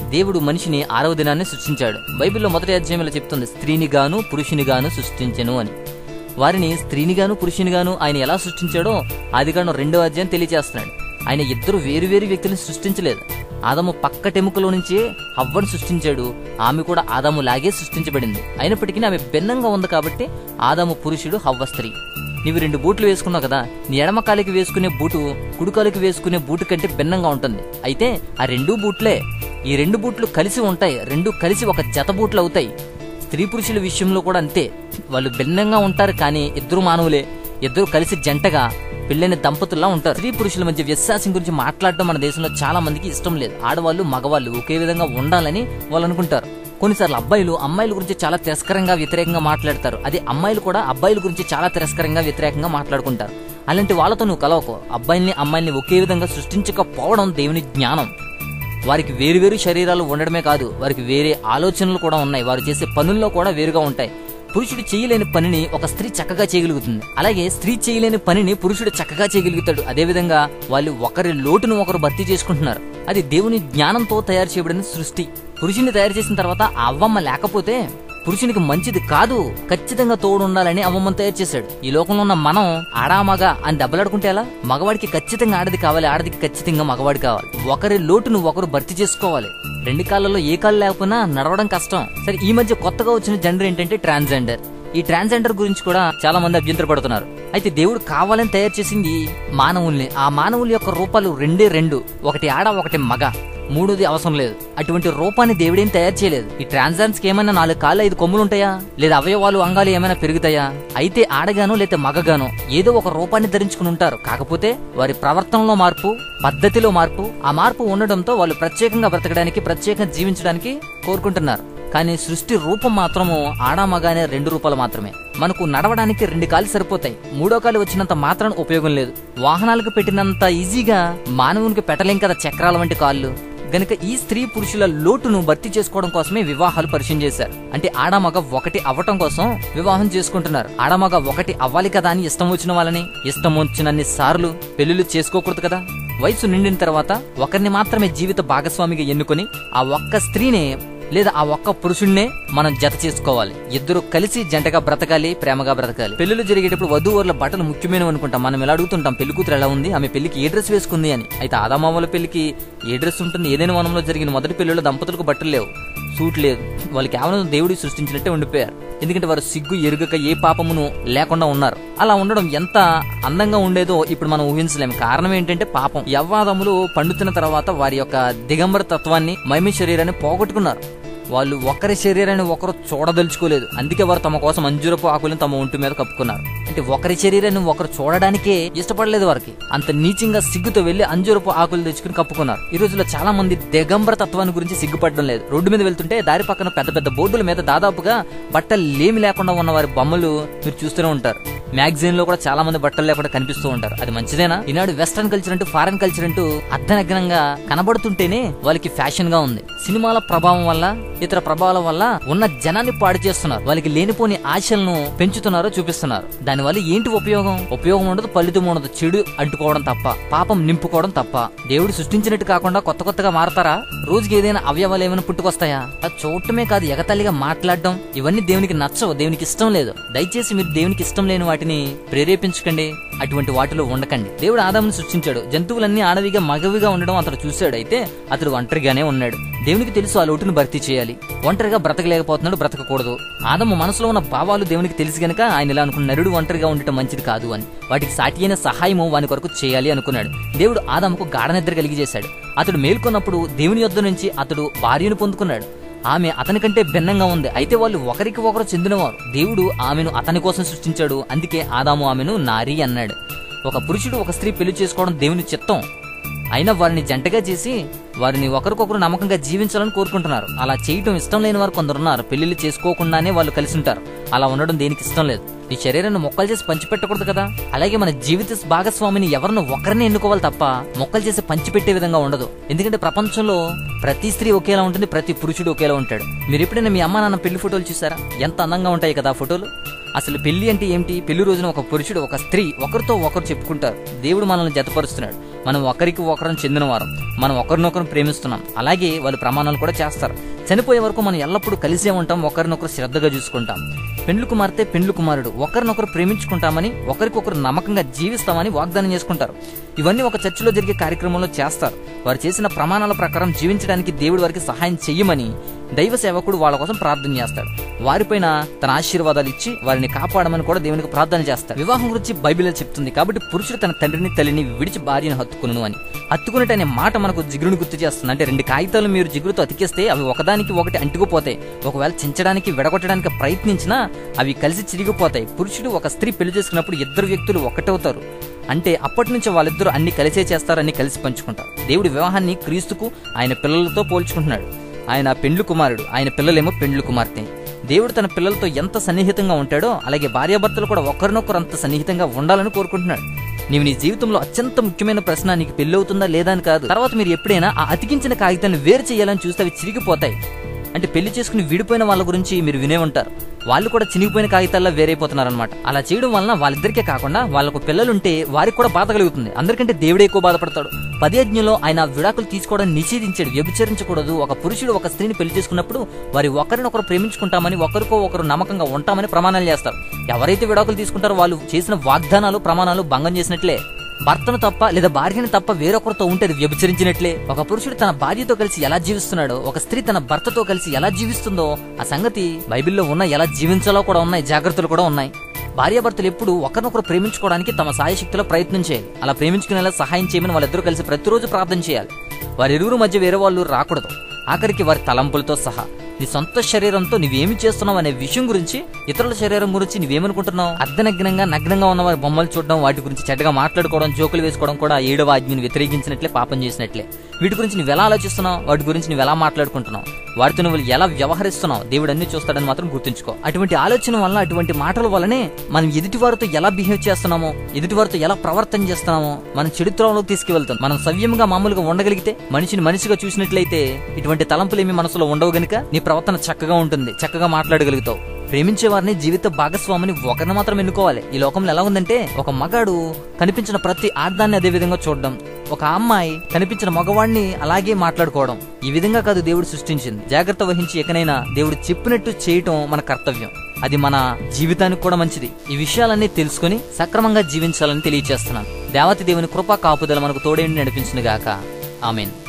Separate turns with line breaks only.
దేవుడు మనిషిని 6వ దినాన్ని సృష్టించాడు. బైబిల్లో మొదటి అధ్యాయంలో చెప్తుంది, స్త్రీని గాను పురుషుని గాను సృష్టించెను అని. వారిని స్త్రీని గాను పురుషుని గాను ఆయన ఎలా సృష్టించాడో ఆదికాండం 2వ అధ్యాయం తెలియజేస్తున్నాడు. ఆయన ఇద్దరు వేరువేరు వ్యక్తులను సృష్టించలేదు. ఆదాము పక్కటెముకలో నుంచే హవ్వను సృష్టించాడు. ఆమె కూడా ఆదాము లాగే సృష్టించబడింది. అయినప్పటికీ ఆమె భిన్నంగా ఉంది కాబట్టి ఆదాము పురుషుడు, హవ్వ స్త్రీ. నీవు 2 బూట్లు వేసుకున్నావు కదా, నీ ఎడమ కాలికి వేసుకునే బూటు కుడికాలికి వేసుకునే బూటు కంటే భిన్నంగా ఉంటుంది. అయితే ఆ 2 బూట్లే. ఈ 2 బూట్లు కలిసి ఉంటాయి. 2 కలిసి ఒక జత బూట్లు అవుతాయి. స్త్రీ పురుషుల విషయంలో కూడా అంతే. వాళ్ళు భిన్నంగా ఉంటారు కానీ ఇద్దరు మానవులే. ఇద్దరు కలిసి జంటగా పెళ్ళైన దంపతుల్లా ఉంటారు. స్త్రీ పురుషుల మధ్య వ్యత్యాసం గురించి మాట్లాడటం మన దేశంలో చాలా మందికి ఇష్టం లేదు. ఆడవాళ్ళు మగవాళ్ళు ఒకే విధంగా ఉండాలని వాళ్ళు అనుకుంటారు. కొన్నిసార్లు అబ్బాయిలు అమ్మాయిల గురించి చాలా తిరస్కరంగా వ్యతిరేకంగా మాట్లాడతారు. అదే అమ్మాయిలు కూడా అబ్బాయిల గురించి చాలా తిరస్కరంగా వ్యతిరేకంగా మాట్లాడుకుంటారు. అలాంటి వాళ్ళతో నువ్వు కలవకు. అబ్బాయిల్ని అమ్మాయిల్ని ఒకే విధంగా సృష్టించకపోవడం దేవుని జ్ఞానం. వారికి వేరువేరు శరీరాలు ఉండడమే కాదు, వారికి వేరే ఆలోచనలు కూడా ఉన్నాయి. వారు చేసే పనుల్లో కూడా వేరుగా ఉంటాయి. పురుషుడు చేయలేని పనిని ఒక స్త్రీ చక్కగా చేయగలుగుతుంది. అలాగే స్త్రీ చేయలేని పనిని పురుషుడు చక్కగా చేయగలుగుతాడు. అదేవిధంగా వాళ్ళు ఒకరి లోటును ఒకరు భర్తీ చేసుకుంటున్నారు. అది దేవుని జ్ఞానంతో తయారు చేయబడిన సృష్టి. పురుషుని తయారు చేసిన తర్వాత ఆ అవ్వమ్మ లేకపోతే పురుషునికి మంచిది కాదు. ఖచ్చితంగా తోడు ఉండాలని అవ్వమ్మను తయారు చేశాడు. ఈ లోకంలో ఉన్న మనం ఆడామగ అని దెబ్బలాడుకుంటే ఎలా? మగవాడికి ఖచ్చితంగా ఆడది కావాలి, ఆడదికి ఖచ్చితంగా మగవాడి కావాలి. ఒకరి లోటును ఒకరు భర్తీ చేసుకోవాలి. 2 కాళ్ళలో ఏ కాళ్ళు లేకపోయినా నడవడం కష్టం. సరే, ఈ మధ్య కొత్తగా వచ్చిన జెండర్ ఏంటంటే ట్రాన్స్జెండర్. ఈ ట్రాన్స్జెండర్ గురించి కూడా చాలా మంది అభ్యంతరపడుతున్నారు. అయితే దేవుడు కావాలని తయారు చేసింది మానవుల్ని. ఆ మానవుల యొక్క రూపాలు 2 ఒకటి ఆడ ఒకటి మగ. 3ది అవసరం లేదు. అటువంటి రూపాన్ని దేవుడేం తయారు చేయలేదు. ఈ ట్రాన్స్జెండర్స్ కి ఏమైనా 4 కాళ్ళు 5 కొమ్ములు ఉంటాయా? లేదా అవయవాలు అంగాలు ఏమైనా పెరుగుతాయా? అయితే ఆడగానో లేదా మగగానో ఏదో ఒక రూపాన్ని ధరించుకుని ఉంటారు. కాకపోతే వారి ప్రవర్తనలో మార్పు, పద్ధతిలో మార్పు, ఆ మార్పు ఉండడంతో వాళ్ళు ప్రత్యేకంగా బ్రతకడానికి, ప్రత్యేకంగా జీవించడానికి కోరుకుంటున్నారు. కానీ సృష్టి రూపం మాత్రము ఆడామగ అనే 2 రూపాలు మాత్రమే. మనకు నడవడానికి 2 కాళ్ళు సరిపోతాయి. 3వ కాలు వచ్చినంత మాత్రం ఉపయోగం లేదు. వాహనాలకు పెట్టినంత ఈజీగా మానవునికి పెట్టలేం కదా చక్రాల వంటి కాళ్ళు. గనుక ఈ స్త్రీ పురుషుల లోటును భర్తీ చేసుకోవడం కోసమే వివాహాలు పరిచయం చేశారు. అంటే ఆడమగ ఒకటి అవ్వటం కోసం వివాహం చేసుకుంటున్నారు. ఆడమగ ఒకటి అవ్వాలి కదా అని ఇష్టం వచ్చిన వాళ్ళని ఇష్టం వచ్చినన్ని సార్లు పెళ్లిళ్లు చేసుకోకూడదు కదా. వయసు నిండిన తర్వాత ఒకరిని మాత్రమే జీవిత భాగస్వామిగా ఎన్నుకొని ఆ ఒక్క స్త్రీనే లేదా ఆ ఒక్క పురుషుణ్ణే మనం జత చేసుకోవాలి. ఇద్దరు కలిసి జంటగా బ్రతకాలి, ప్రేమగా బ్రతకాలి. పెళ్లిళ్ళు జరిగేటప్పుడు వధూవరుల బట్టలు ముఖ్యమైనవి అనుకుంటాం. మనం ఎలా అడుగుతుంటాం, పెళ్లి కూతురు ఎలా ఉంది, ఆమె పెళ్లికి ఏ డ్రెస్ వేసుకుంది అని. అయితే ఆదామావుల పెళ్లికి ఏ డ్రెస్ ఉంటుంది? ఏదైనా వనంలో జరిగిన మొదటి పెళ్లిలో దంపతులకు బట్టలు లేవు, సూట్ లేదు. వాళ్ళు కేవలం దేవుడి సృష్టించినట్టే ఉండిపోయారు. ఎందుకంటే వారు సిగ్గు ఎరుగక ఏ పాపమును లేకుండా ఉన్నారు. అలా ఉండడం ఎంత అందంగా ఉండేదో ఇప్పుడు మనం ఊహించలేము. కారణం ఏంటంటే పాపం. యవ్వాదములు పండుతున్న తర్వాత వారి యొక్క దిగంబర తత్వాన్ని, మైమి శరీరాన్ని పోగొట్టుకున్నారు. వాళ్ళు ఒకరి శరీరాన్ని ఒకరు చూడదలుచుకోలేదు. అందుకే వారు తమ కోసం అంజూరపు ఆకులను తమ ఒంటి మీద కప్పుకున్నారు. అంటే ఒకరి శరీరాన్ని ఒకరు చూడడానికే ఇష్టపడలేదు వారికి. అంత నీచంగా సిగ్గుతో వెళ్లి అంజూరపు ఆకులు తెచ్చుకుని కప్పుకున్నారు. ఈ రోజుల్లో చాలా మంది దిగంబర తత్వాన్ని గురించి సిగ్గుపడడం లేదు. రోడ్డు మీద వెళ్తుంటే దారి పక్కన పెద్ద పెద్ద బోర్డుల మీద దాదాపుగా బట్టలు లేమి లేకుండా ఉన్న వారి బొమ్మలు మీరు చూస్తూనే ఉంటారు. మ్యాగజైన్ లో కూడా చాలా మంది బట్టలు లేకుండా కనిపిస్తూ ఉంటారు. అది మంచిదేనా? ఈనాడు వెస్టర్న్ కల్చర్ అంటూ, ఫారెన్ కల్చర్ అంటూ అర్ధనగ్నంగా కనబడుతుంటేనే వాళ్ళకి ఫ్యాషన్ గా ఉంది. సినిమాల ప్రభావం వల్ల, ఇతర ప్రభావాల వల్ల ఉన్న జనాన్ని పాడు చేస్తున్నారు. వాళ్ళకి లేనిపోని ఆశలను పెంచుతున్నారు, చూపిస్తున్నారు. దానివల్ల ఏంటి ఉపయోగం? ఉపయోగం ఉండదు, ఫలితం ఉండదు. చెడు అంటుకోవడం తప్ప, పాపం నింపుకోవడం తప్ప. దేవుడు సృష్టించినట్టు కాకుండా కొత్త కొత్తగా మారతారా? రోజుకి ఏదైనా అవయవాలు ఏమైనా పుట్టుకొస్తాయా? అది చూడటమే కాదు, ఎగతాళిగా మాట్లాడడం, ఇవన్నీ దేవునికి నచ్చవు, దేవునికి ఇష్టం లేదు. దయచేసి మీరు దేవునికి ఇష్టం లేని వాటిని ప్రేరేపించకండి, అటువంటి వాటిలో ఉండకండి. దేవుడు ఆదామును సృష్టించాడు. జంతువులన్నీ ఆడవిగా మగవిగా ఉండడం అతడు చూశాడు. అయితే అతడు ఒంటరిగానే ఉన్నాడు. దేవునికి తెలుసు ఆ లోటును భర్తీ చేయాలి. ఒంటరిగా బ్రతకలేకపోతున్నాడు, బ్రతకకూడదు. ఆదాము మనసులో ఉన్న భావాలు దేవునికి తెలిసి గనక ఆయన ఇలా అనుకున్న, నరుడు ఒంటరిగా ఉండటం మంచిది కాదు అని. వాటికి సాటి అయిన సహాయము వాని కొరకు చేయాలి అనుకున్నాడు. దేవుడు ఆదాముకు గాఢ నిద్ర కలిగజేశాడు. అతడు మేల్కొన్నప్పుడు దేవుని యొద్ద నుంచి అతడు భార్యను పొందుకున్నాడు. ఆమె అతని కంటే భిన్నంగా ఉంది. అయితే వాళ్ళు ఒకరికి ఒకరు చెందినవారు. దేవుడు ఆమెను అతని కోసం సృష్టించాడు. అందుకే ఆదాము ఆమెను నారి అన్నాడు. ఒక పురుషుడు ఒక స్త్రీ పెళ్లి చేసుకోవడం దేవుని చిత్తం. అయినా వారిని జంటగా చేసి వారిని ఒకరికొకరు నమ్మకంగా జీవించాలని కోరుకుంటున్నారు. అలా చేయటం ఇష్టం లేని వారు కొందరున్నారు. పెళ్లిళ్ళు చేసుకోకుండానే వాళ్ళు కలిసి ఉంటారు. అలా ఉండడం దేనికి ఇష్టం లేదు. నీ శరీరాన్ని మొక్కలు చేసి పంచిపెట్టకూడదు కదా. అలాగే మన జీవిత భాగస్వామిని ఎవరిని ఒకరిని ఎన్నుకోవాలి తప్ప మొక్కలు చేసి పంచిపెట్టే విధంగా ఉండదు. ఎందుకంటే ప్రపంచంలో ప్రతి స్త్రీ ఒకేలా ఉంటుంది, ప్రతి పురుషుడు ఒకేలా ఉంటాడు. మీరు ఎప్పుడైనా మీ అమ్మ నాన్న పెళ్లి ఫోటోలు చూసారా? ఎంత అందంగా ఉంటాయి కదా ఫోటోలు. అసలు పెళ్లి అంటే ఏమిటి? పెళ్లి రోజున ఒక పురుషుడు ఒక స్త్రీ ఒకరితో ఒకరు చెప్పుకుంటారు, దేవుడు మనల్ని జతపరుస్తున్నాడు, మనం ఒకరికి ఒకరం చెందిన వారం, మనం ఒకరినొకరు ప్రేమిస్తున్నాం. అలాగే వాళ్ళు ప్రమాణాలు కూడా చేస్తారు. చనిపోయే వరకు మనం ఎల్లప్పుడూ కలిసే ఉంటాం, ఒకరినొకరు శ్రద్ధగా చూసుకుంటాం. పెండ్లు కుమార్తె పెండ్లు కుమారుడు ఒకరినొకరు ప్రేమించుకుంటామని, ఒకరికొకరు నమ్మకంగా జీవిస్తామని వాగ్దానం చేసుకుంటారు. ఇవన్నీ ఒక చర్చిలో జరిగే కార్యక్రమంలో చేస్తారు. వారు చేసిన ప్రమాణాల ప్రకారం జీవించడానికి దేవుడి వారికి సహాయం చెయ్యమని దైవ సేవకుడు వాళ్ళ కోసం ప్రార్థన చేస్తాడు. వారిపైన తన ఆశీర్వాదాలు ఇచ్చి వారిని కాపాడమని కూడా దేవునికి ప్రార్థన చేస్తాడు. వివాహం గురించి బైబిల్ చెప్తుంది కాబట్టి పురుషుడు తన తండ్రిని తల్లిని విడిచి భార్యను హత్తుకును అని. హత్తుకున్నట్టు అనే మాట మనకు జిగురుని గుర్తు చేస్తుంది. అంటే 2 కాగితాలు మీరు జిగురుతో అతికిస్తే అవి ఒకదానికి ఒకటి అంటుకుపోతాయి. ఒకవేళ చించడానికి విడగొట్టడానికి ప్రయత్నించినా అవి కలిసి చిరిగిపోతాయి. పురుషుడు ఒక స్త్రీ పెళ్లి చేసుకున్నప్పుడు 2 వ్యక్తులు ఒకటవుతారు. అంటే అప్పటి నుంచి వాళ్ళిద్దరూ అన్ని కలిసే చేస్తారు, అన్ని కలిసి పంచుకుంటారు. దేవుడి వివాహాన్ని క్రీస్తుకు ఆయన పిల్లలతో పోల్చుకుంటున్నాడు. ఆయన పెండ్లు కుమారుడు, ఆయన పిల్లలేమో పెండ్లు కుమార్తె. దేవుడు తన పిల్లలతో ఎంత సన్నిహితంగా ఉంటాడో అలాగే భార్యాభర్తలు కూడా ఒకరినొకరు అంత సన్నిహితంగా ఉండాలని కోరుకుంటున్నాడు. నీవు నీ జీవితంలో అత్యంత ముఖ్యమైన ప్రశ్న నీకు పెళ్లి అవుతుందా లేదా అని కాదు. తర్వాత మీరు ఎప్పుడైనా ఆ అతికించిన కాగితాన్ని వేరు చేయాలని చూస్తే అవి చిరిగిపోతాయి. అంటే పెళ్లి చేసుకుని విడిపోయిన వాళ్ళ గురించి మీరు వినే ఉంటారు. వాళ్ళు కూడా చినిగిపోయిన కాగితాల్లో వేరైపోతున్నారనమాట. అలా చేయడం వలన వాళ్ళిద్దరికే కాకుండా వాళ్ళకు పిల్లలుంటే వారికి కూడా బాధ కలుగుతుంది. అందరికంటే దేవుడే ఎక్కువ బాధపడతాడు. 10వ ఆజ్ఞలో ఆయన విడాకులు తీసుకోవడం నిషేధించాడు. వ్యభిచరించకూడదు. ఒక పురుషుడు ఒక స్త్రీని పెళ్లి చేసుకున్నప్పుడు వారి ఒకరినొకరు ప్రేమించుకుంటామని, ఒకరికో ఒకరు నమ్మకంగా ఉంటామని ప్రమాణాలు చేస్తారు. ఎవరైతే విడాకులు తీసుకుంటారో వాళ్ళు చేసిన వాగ్దానాలు ప్రమాణాలు భంగం చేసినట్లే. భర్తను తప్ప లేదా భార్యను తప్ప వేరొకరితో ఉంటే అది వ్యభిచరించినట్లే. ఒక పురుషుడు తన భార్యతో కలిసి ఎలా జీవిస్తున్నాడో, ఒక స్త్రీ తన భర్తతో కలిసి ఎలా జీవిస్తుందో ఆ సంగతి బైబిల్లో ఉన్న, ఎలా జీవించాలో కూడా ఉన్నాయి, జాగ్రత్తలు కూడా ఉన్నాయి. భార్యాభర్తలు ఎప్పుడు ఒకరినొకరు ప్రేమించుకోవడానికి తమ సాయశక్తిలో ప్రయత్నం చేయాలి. అలా ప్రేమించుకునేలా సహాయం చేయమని వాళ్ళిద్దరూ కలిసి ప్రతిరోజు ప్రార్థన చేయాలి. వారిరువురు మధ్య వేరే వాళ్ళు రాకూడదు. ఆఖరికి వారి తలంపులతో సహా. నీ సొంత శరీరంతో నువ్వేమి చేస్తున్నావు అనే విషయం గురించి, ఇతరుల శరీరం గురించి నువ్వేమనుకుంటున్నావు? నగ్నంగా ఉన్న వారి బొమ్మలు చూడడం, వాటి గురించి చెడ్డగా మాట్లాడుకోవడం, జోకులు వేసుకోవడం కూడా 7వ ఆజ్ఞను వ్యతిరేకించినట్లే, పాపం చేసినట్లే. వీటి గురించి నువ్వు ఎలా ఆలోచిస్తున్నావు, వాటి గురించి నువ్వు ఎలా మాట్లాడుకుంటున్నావు, వాటితో నువ్వు ఎలా వ్యవహరిస్తున్నావు, దేవుడు అన్ని చూస్తాడని మాత్రం గుర్తుంచుకో. అటువంటి ఆలోచన వల్ల, అటువంటి మాటల వల్లనే మనం ఎదుటివారితో ఎలా బిహేవ్ చేస్తున్నామో, ఎదుటివారితో ఎలా ప్రవర్తన చేస్తున్నామో మనం చెడుత్రంలోకి తీసుకువెళ్తాం. మనం సవ్యంగా మామూలుగా ఉండగలిగితే, మనిషిని మనిషిగా చూసినట్లయితే ఇటువంటి తలంపులేమి మనసులో ఉండవు గనుక నీ ప్రవర్తన చక్కగా ఉంటుంది, చక్కగా మాట్లాడగలుగుతావు. ప్రేమించే వారిని జీవిత భాగస్వామిని ఒకరిని మాత్రం ఎన్నుకోవాలి. ఈ లోకంలో ఎలా ఉందంటే, ఒక మగాడు కనిపించిన ప్రతి ఆర్దాన్ని అదే విధంగా చూడడం, ఒక అమ్మాయి కనిపించిన మగవాడిని అలాగే మాట్లాడుకోవడం. ఈ విధంగా కాదు దేవుడు సృష్టించింది. జాగ్రత్త వహించి ఎకనైనా దేవుడు చెప్పినట్టు చేయటం మన కర్తవ్యం. అది మన జీవితానికి కూడా మంచిది. ఈ విషయాలన్నీ తెలుసుకుని సక్రమంగా జీవించాలని తెలియజేస్తున్నాను. దేవతి దేవుని కృపా కాపుదల మనకు తోడేండి నడిపించును గాక. ఆమేన్.